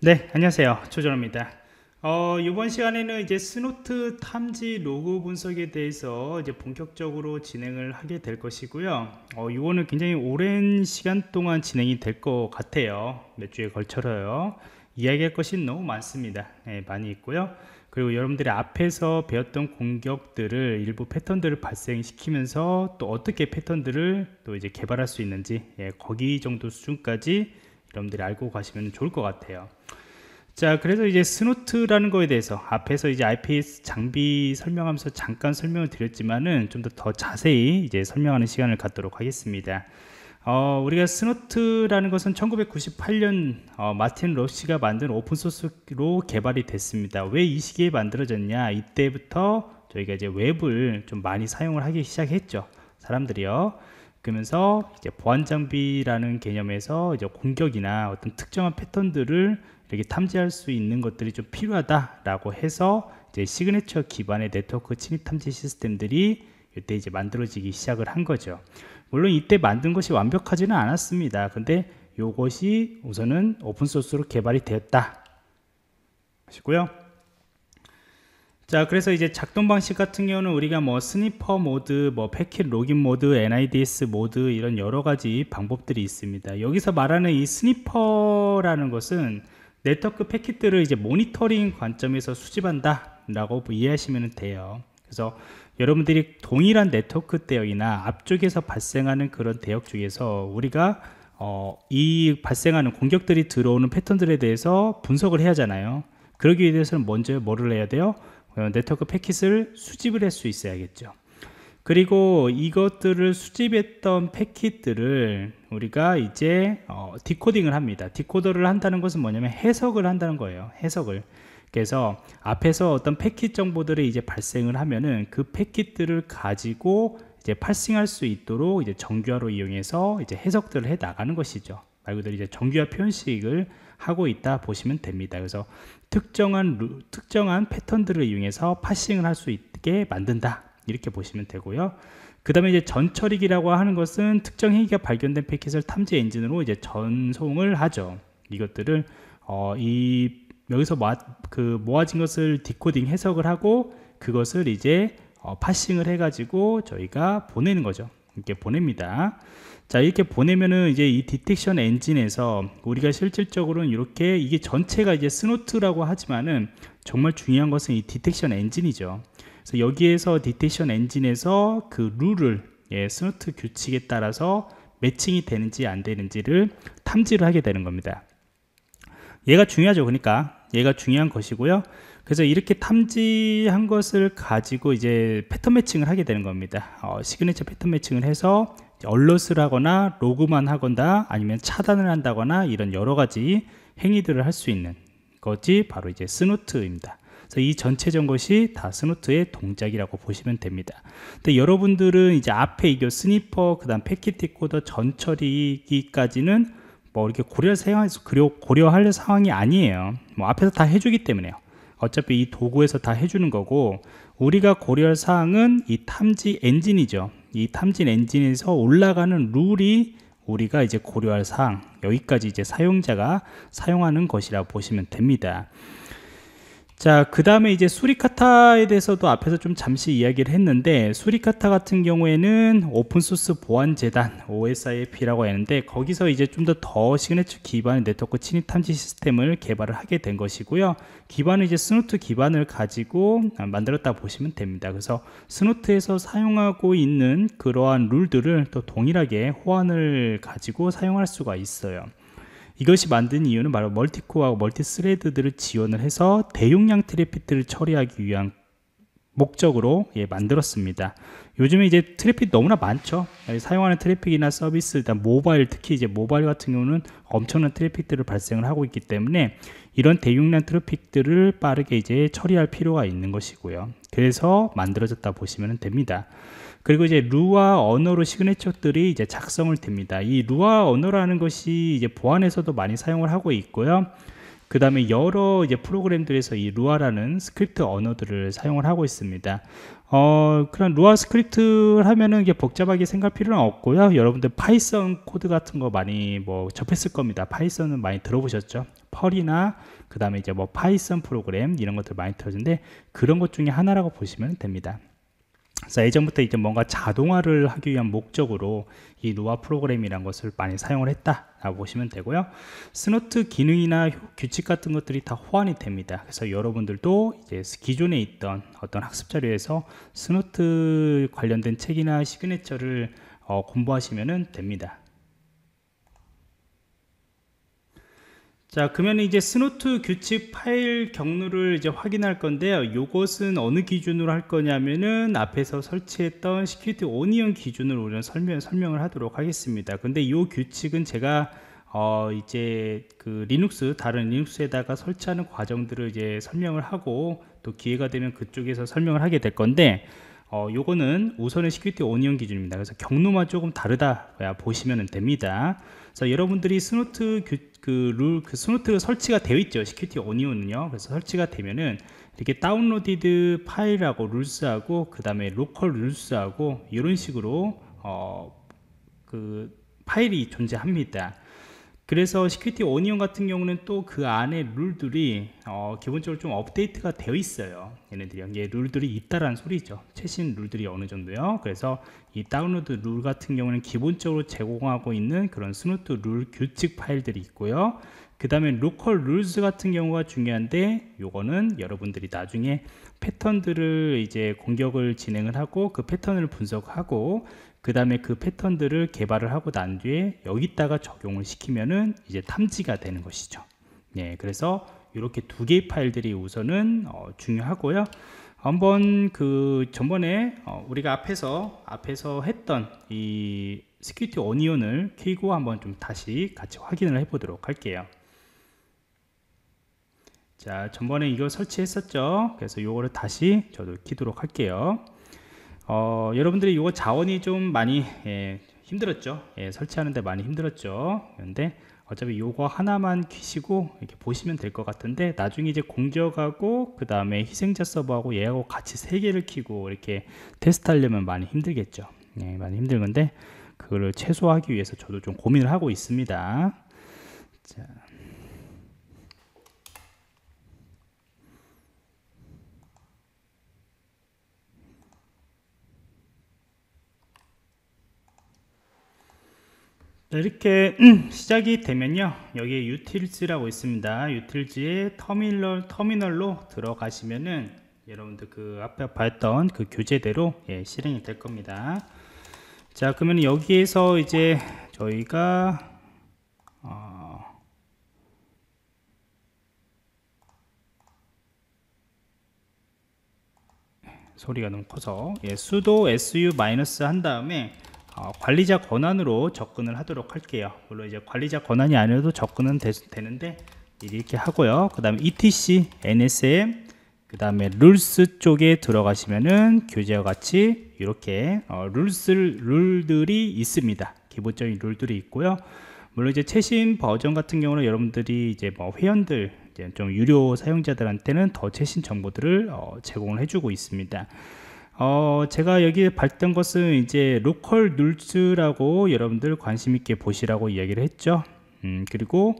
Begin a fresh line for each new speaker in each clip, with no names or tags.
네, 안녕하세요. 조정호입니다. 이번 시간에는 이제 스노트 탐지 로그 분석에 대해서 이제 본격적으로 진행을 하게 될 것이고요. 이거는 굉장히 오랜 시간 동안 진행이 될 것 같아요. 몇 주에 걸쳐서요. 이야기할 것이 너무 많습니다. 네, 많이 있고요. 그리고 여러분들이 앞에서 배웠던 공격들을 일부 패턴들을 발생시키면서 또 어떻게 패턴들을 또 이제 개발할 수 있는지, 거기 정도 수준까지 여러분들이 알고 가시면 좋을 것 같아요. 자, 그래서 이제 스노트라는 거에 대해서 앞에서 이제 IPS 장비 설명하면서 잠깐 설명을 드렸지만은 좀 더 자세히 이제 설명하는 시간을 갖도록 하겠습니다. 우리가 스노트라는 것은 1998년 마틴 러시가 만든 오픈소스로 개발이 됐습니다. 왜 이 시기에 만들어졌냐? 이때부터 저희가 이제 웹을 좀 많이 사용을 하기 시작했죠. 사람들이요. 그러면서 이제 보안 장비라는 개념에서 이제 공격이나 어떤 특정한 패턴들을 이렇게 탐지할 수 있는 것들이 좀 필요하다라고 해서 이제 시그니처 기반의 네트워크 침입 탐지 시스템들이 이때 이제 만들어지기 시작을 한 거죠. 물론 이때 만든 것이 완벽하지는 않았습니다. 근데 이것이 우선은 오픈소스로 개발이 되었다 하시고요. 자, 그래서 이제 작동 방식 같은 경우는 우리가 뭐 스니퍼 모드, 뭐 패킷 로깅 모드, NIDS 모드 이런 여러 가지 방법들이 있습니다. 여기서 말하는 이 스니퍼라는 것은 네트워크 패킷들을 이제 모니터링 관점에서 수집한다 라고 이해하시면 돼요. 그래서 여러분들이 동일한 네트워크 대역이나 앞쪽에서 발생하는 그런 대역 중에서 우리가 이 발생하는 공격들이 들어오는 패턴들에 대해서 분석을 해야 하잖아요. 그러기 위해서는 먼저 뭐를 해야 돼요? 네트워크 패킷을 수집을 할 수 있어야겠죠. 그리고 이것들을 수집했던 패킷들을 우리가 이제 디코딩을 합니다. 디코더를 한다는 것은 뭐냐면 해석을 한다는 거예요. 해석을. 그래서 앞에서 어떤 패킷 정보들이 이제 발생을 하면은 그 패킷들을 가지고 이제 파싱할 수 있도록 이제 정규화로 이용해서 이제 해석들을 해 나가는 것이죠. 말 그대로 이제 정규화 표현식을 하고 있다 보시면 됩니다. 그래서 특정한 패턴들을 이용해서 파싱을 할 수 있게 만든다. 이렇게 보시면 되고요. 그 다음에 이제 전처리기라고 하는 것은 특정 행위가 발견된 패킷을 탐지 엔진으로 이제 전송을 하죠. 이것들을 여기서 모아진 것을 디코딩 해석을 하고 그것을 이제 파싱을 해가지고 저희가 보내는 거죠. 이렇게 보냅니다. 자, 이렇게 보내면은 이제 이 디텍션 엔진에서 우리가 실질적으로는 이렇게 이게 전체가 이제 스노트라고 하지만은 정말 중요한 것은 이 디텍션 엔진이죠. 그래서 여기에서 디텍션 엔진에서 그 룰을 스노트 규칙에 따라서 매칭이 되는지 안 되는지를 탐지를 하게 되는 겁니다. 얘가 중요하죠. 그러니까 얘가 중요한 것이고요. 그래서 이렇게 탐지한 것을 가지고 이제 패턴 매칭을 하게 되는 겁니다. 시그니처 패턴 매칭을 해서 얼럿을 하거나 로그만 하거나 아니면 차단을 한다거나 이런 여러 가지 행위들을 할 수 있는 것이 바로 이제 스노트입니다. 그래서 이 전체적인 것이 다 스노트의 동작이라고 보시면 됩니다. 근데 여러분들은 이제 앞에 이거 스니퍼, 그 다음 패킷 디코더 전처리기까지는 뭐 이렇게 고려할 상황이 아니에요. 뭐 앞에서 다 해주기 때문에요. 어차피 이 도구에서 다 해주는 거고, 우리가 고려할 사항은 이 탐지 엔진이죠. 이 탐지 엔진에서 올라가는 룰이 우리가 이제 고려할 사항, 여기까지 이제 사용자가 사용하는 것이라고 보시면 됩니다. 자, 그 다음에 이제 수리카타에 대해서도 앞에서 좀 잠시 이야기를 했는데, 수리카타 같은 경우에는 오픈소스 보안재단 OSIP라고 하는데, 거기서 이제 좀 더 시그니처 기반의 네트워크 침입 탐지 시스템을 개발을 하게 된 것이고요. 기반은 이제 스노트 기반을 가지고 만들었다 보시면 됩니다. 그래서 스노트에서 사용하고 있는 그러한 룰들을 또 동일하게 호환을 가지고 사용할 수가 있어요. 이것이 만든 이유는 바로 멀티코어하고 멀티스레드들을 지원을 해서 대용량 트래픽들을 처리하기 위한 목적으로 만들었습니다. 요즘에 이제 트래픽 너무나 많죠. 사용하는 트래픽이나 서비스, 일단 모바일, 특히 이제 모바일 같은 경우는 엄청난 트래픽들을 발생을 하고 있기 때문에 이런 대용량 트래픽들을 빠르게 이제 처리할 필요가 있는 것이고요. 그래서 만들어졌다 보시면 됩니다. 그리고 이제 루아 언어로 시그니처들이 이제 작성을 됩니다. 이 루아 언어라는 것이 이제 보안에서도 많이 사용을 하고 있고요. 그 다음에 여러 이제 프로그램들에서 이 루아라는 스크립트 언어들을 사용을 하고 있습니다. 그런 루아 스크립트를 하면은 이게 복잡하게 생각할 필요는 없고요. 여러분들 파이썬 코드 같은 거 많이 뭐 접했을 겁니다. 파이썬은 많이 들어보셨죠? 펄이나 그 다음에 이제 뭐 파이썬 프로그램 이런 것들 많이 들어주는데 그런 것 중에 하나라고 보시면 됩니다. 그래서 예전부터 이제 뭔가 자동화를 하기 위한 목적으로 이 루아 프로그램이라는 것을 많이 사용을 했다라고 보시면 되고요. 스노트 기능이나 규칙 같은 것들이 다 호환이 됩니다. 그래서 여러분들도 이제 기존에 있던 어떤 학습 자료에서 스노트 관련된 책이나 시그니처를 공부하시면 됩니다. 자, 그러면 이제 스노트 규칙 파일 경로를 이제 확인할 건데요. 이것은 어느 기준으로 할 거냐면은 앞에서 설치했던 시큐리티 오니언 기준으로 우리는 설명을 하도록 하겠습니다. 근데 이 규칙은 제가 이제 그 다른 리눅스에다가 설치하는 과정들을 이제 설명을 하고 또 기회가 되면 그쪽에서 설명을 하게 될 건데 요거는 우선은 시큐리티 오니언 기준입니다. 그래서 경로만 조금 다르다 보시면 됩니다. 그래서 여러분들이 스노트 스노트가 설치가 되어 있죠. 시큐리티 오니언은요. 그래서 설치가 되면은 이렇게 다운로디드 파일하고 룰스하고 그 다음에 로컬 룰스하고 이런 식으로 그 파일이 존재합니다. 그래서 시큐리티 오니언 같은 경우는 또 그 안에 룰들이 기본적으로 좀 업데이트가 되어 있어요. 얘네들이 이게 룰들이 있다라는 소리죠. 최신 룰들이 어느 정도요. 그래서 이 다운로드 룰 같은 경우는 기본적으로 제공하고 있는 그런 스노트 룰 규칙 파일들이 있고요. 그 다음에 로컬 룰스 같은 경우가 중요한데 요거는 여러분들이 나중에 패턴들을 이제 공격을 진행을 하고 그 패턴을 분석하고 그 다음에 그 패턴들을 개발을 하고 난 뒤에 여기다가 적용을 시키면은 이제 탐지가 되는 것이죠. 네, 그래서 이렇게 두 개의 파일들이 우선은 중요하고요. 한번 그 전번에 우리가 앞에서 했던 이 시큐리티 오니언을 켜고 한번 좀 다시 같이 확인을 해 보도록 할게요. 자, 전번에 이거 설치했었죠. 그래서 이거를 다시 저도 켜도록 할게요. 여러분들이 이거 자원이 좀 많이 힘들었죠. 설치하는데 많이 힘들었죠. 그런데 어차피 요거 하나만 켜시고 이렇게 보시면 될 것 같은데 나중에 이제 공적하고 그 다음에 희생자 서버하고 얘하고 같이 세 개를 켜고 이렇게 테스트 하려면 많이 힘들겠죠. 많이 힘들 건데 그거를 최소화하기 위해서 저도 좀 고민을 하고 있습니다. 자. 이렇게 시작이 되면요, 여기에 유틸즈라고 있습니다. 유틸즈의 터미널로 들어가시면은 여러분들 그 앞에 봤던 그 교재대로 실행이 될 겁니다. 자, 그러면 여기에서 이제 저희가 소리가 너무 커서 sudo su 마이너스 한 다음에 관리자 권한으로 접근을 하도록 할게요. 물론 이제 관리자 권한이 아니어도 접근은 되는데 이렇게 하고요. 그 다음에 etc nsm 그 다음에 룰스 쪽에 들어가시면은 교재와 같이 이렇게 룰들이 있습니다. 기본적인 룰들이 있고요. 물론 이제 최신 버전 같은 경우는 여러분들이 이제 뭐 회원들 이제 좀 유료 사용자들한테는 더 최신 정보들을 제공을 해주고 있습니다. 제가 여기에 봤던 것은 이제 로컬 룰스라고 여러분들 관심 있게 보시라고 이야기를 했죠. 그리고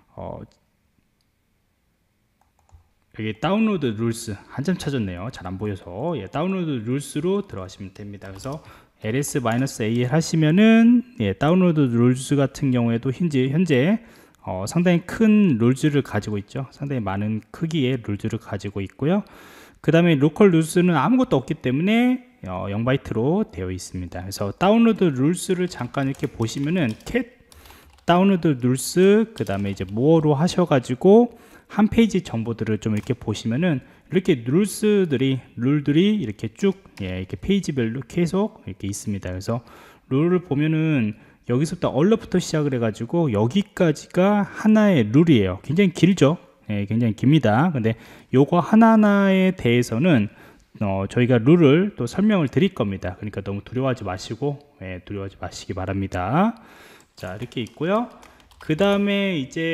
여기 다운로드 룰스 한참 찾았네요. 잘 안 보여서 다운로드 룰스로 들어가시면 됩니다. 그래서 ls-al 하시면은 다운로드 룰스 같은 경우에도 현재 상당히 큰 룰즈를 가지고 있죠. 상당히 많은 크기의 룰즈를 가지고 있고요. 그 다음에 로컬 룰스는 아무것도 없기 때문에 0바이트로 되어 있습니다. 그래서 다운로드 룰스를 잠깐 이렇게 보시면은 cat 다운로드 룰스 그 다음에 이제 more로 하셔가지고 한 페이지 정보들을 좀 이렇게 보시면은 이렇게 룰들이 이렇게 쭉 이렇게 페이지별로 계속 이렇게 있습니다. 그래서 룰을 보면은 여기서부터 얼러부터 시작을 해가지고 여기까지가 하나의 룰이에요. 굉장히 길죠. 굉장히 깁니다. 근데 요거 하나하나에 대해서는 저희가 룰을 또 설명을 드릴 겁니다. 그러니까 너무 두려워하지 마시고 두려워하지 마시기 바랍니다. 자, 이렇게 있고요. 그 다음에 이제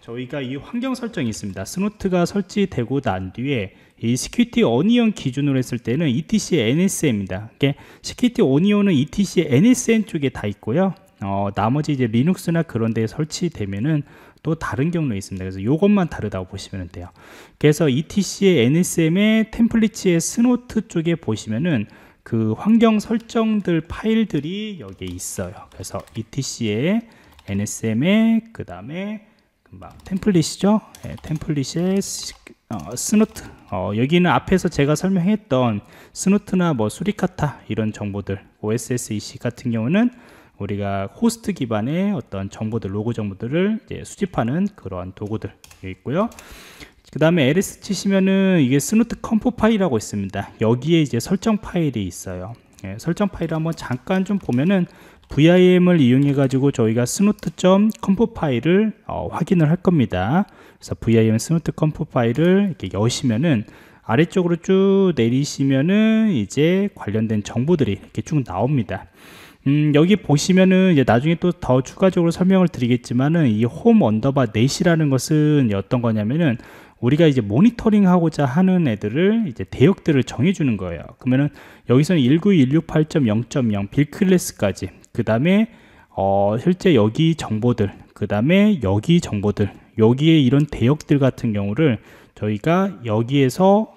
저희가 이 환경 설정이 있습니다. 스노트가 설치되고 난 뒤에 이 시큐리티 오니언 기준으로 했을 때는 etc nsn입니다. 시큐리티 오니언은 etc nsn 쪽에 다 있고요. 나머지 이제 리눅스나 그런 데에 설치되면은 또 다른 경로에 있습니다. 그래서 이것만 다르다고 보시면 돼요. 그래서 etc의 nsm의 템플릿의 스노트 쪽에 보시면은 그 환경 설정들 파일들이 여기에 있어요. 그래서 etc의 nsm의 그 다음에 금방 템플릿이죠. 네, 템플릿의 스노트. 여기는 앞에서 제가 설명했던 스노트나 뭐 수리카타 이런 정보들, OSSEC 같은 경우는 우리가 호스트 기반의 어떤 정보들, 로그 정보들을 이제 수집하는 그러한 도구들 있고요. 그 다음에 ls 치시면은 이게 스노트 컴포 파일이라고 있습니다. 여기에 이제 설정 파일이 있어요. 예, 설정 파일을 한번 잠깐 좀 보면은 vim을 이용해 가지고 저희가 스노트.컴포 파일을 확인을 할 겁니다. 그래서 vim 스노트 컴포 파일을 이렇게 여시면은 아래쪽으로 쭉 내리시면은 이제 관련된 정보들이 이렇게 쭉 나옵니다. 여기 보시면은 이제 나중에 또 더 추가적으로 설명을 드리겠지만은 이 홈 언더바 넷이라는 것은 어떤 거냐면은 우리가 이제 모니터링 하고자 하는 애들을 이제 대역들을 정해주는 거예요. 그러면은 여기서는 19168.0.0 빌클래스까지, 그 다음에 실제 여기 정보들, 그 다음에 여기 정보들, 여기에 이런 대역들 같은 경우를 저희가 여기에서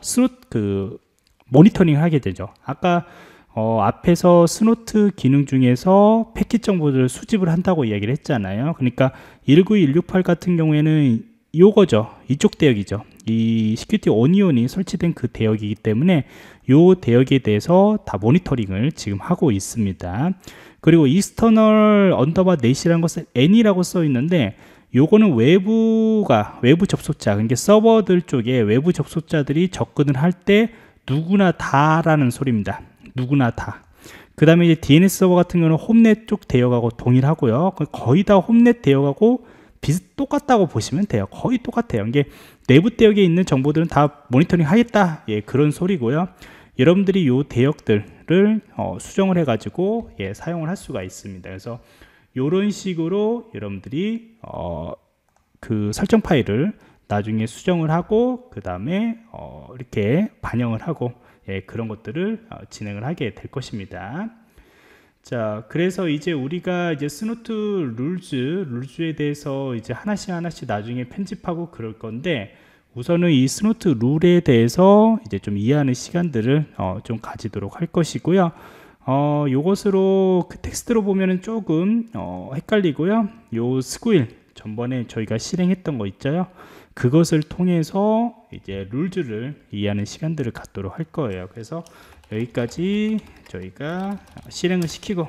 모니터링을 하게 되죠. 아까 앞에서 스노트 기능 중에서 패킷 정보들을 수집을 한다고 이야기를 했잖아요. 그러니까 19168 같은 경우에는 요거죠. 이쪽 대역이죠. 이 시큐리티 오니온이 설치된 그 대역이기 때문에 요 대역에 대해서 다 모니터링을 지금 하고 있습니다. 그리고 익스터널 언더바 넷이라는 것은 n이라고 써 있는데 요거는 외부 접속자, 그러니까 서버들 쪽에 외부 접속자들이 접근을 할 때 누구나 다라는 소리입니다. 누구나 다. 그 다음에 이제 DNS 서버 같은 경우는 홈넷 쪽 대역하고 동일하고요. 거의 다 홈넷 대역하고 똑같다고 보시면 돼요. 거의 똑같아요. 이게 내부 대역에 있는 정보들은 다 모니터링 하겠다. 예, 그런 소리고요. 여러분들이 요 대역들을 수정을 해가지고 사용을 할 수가 있습니다. 그래서 이런 식으로 여러분들이 그 설정 파일을 나중에 수정을 하고 그 다음에 이렇게 반영을 하고 그런 것들을 진행을 하게 될 것입니다. 자, 그래서 이제 우리가 이제 스노트 룰즈에 대해서 이제 하나씩 나중에 편집하고 그럴 건데, 우선은 이 스노트 룰에 대해서 이제 좀 이해하는 시간들을 좀 가지도록 할 것이고요. 요것으로 그 텍스트로 보면은 조금 헷갈리고요. 요 스구일 전번에 저희가 실행했던 거 있죠. 그것을 통해서 이제 룰즈를 이해하는 시간들을 갖도록 할 거예요. 그래서 여기까지 저희가 실행을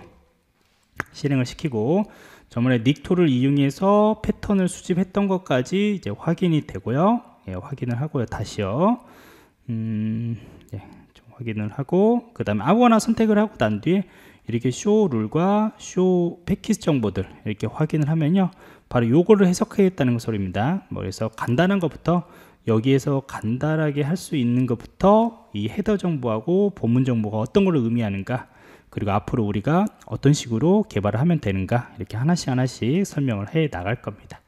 시키고 저번에 닉토를 이용해서 패턴을 수집했던 것까지 이제 확인이 되고요. 확인을 하고요. 다시요. 좀 확인을 하고 그 다음에 아무거나 선택을 하고 난 뒤에 이렇게 쇼 룰과 쇼 패킷 정보들 이렇게 확인을 하면요, 바로 요거를 해석하겠다는 소리입니다. 그래서 간단한 것부터, 여기에서 간단하게 할 수 있는 것부터 이 헤더 정보하고 본문 정보가 어떤 걸 의미하는가, 그리고 앞으로 우리가 어떤 식으로 개발을 하면 되는가, 이렇게 하나씩 설명을 해 나갈 겁니다.